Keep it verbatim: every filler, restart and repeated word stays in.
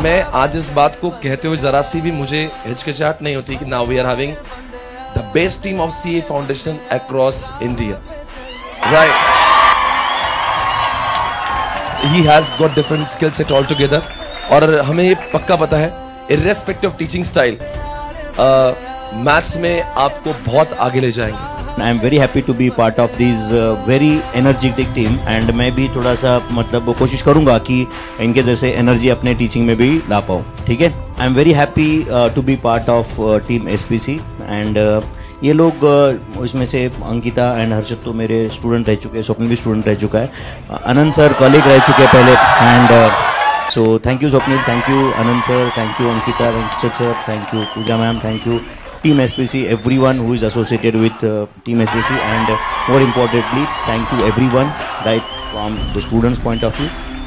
मैं आज इस बात को कहते हुए जरा सी भी मुझे हिचकिचाहट नहीं होती कि now we are having the best team of CA foundation across India, right. He has got different skill set all together, और हमें ये पक्का पता है irrespective of teaching style maths में आपको बहुत आगे ले जाएंगे। I am very happy to be part of this very energetic team, and मैं भी थोड़ा सा मतलब कोशिश करूंगा कि इनके जैसे एनर्जी अपने टीचिंग में भी ला पाऊँ, ठीक है। I am very happy to be part of team SPC, and ये लोग uh, इसमें से अंकिता एंड हर्षद तो मेरे स्टूडेंट रह चुके हैं, स्वप्निल भी स्टूडेंट रह चुका है, अनंत सर कॉलीग रह चुके हैं पहले, and so thank you Swapnil, thank you Anant sir, thank you Ankita, Harshad sir, thank you Pooja ma'am, thank you Team S P C, everyone who is associated with uh, Team S P C, and uh, more importantly, thank you everyone, right, from the students' point of view.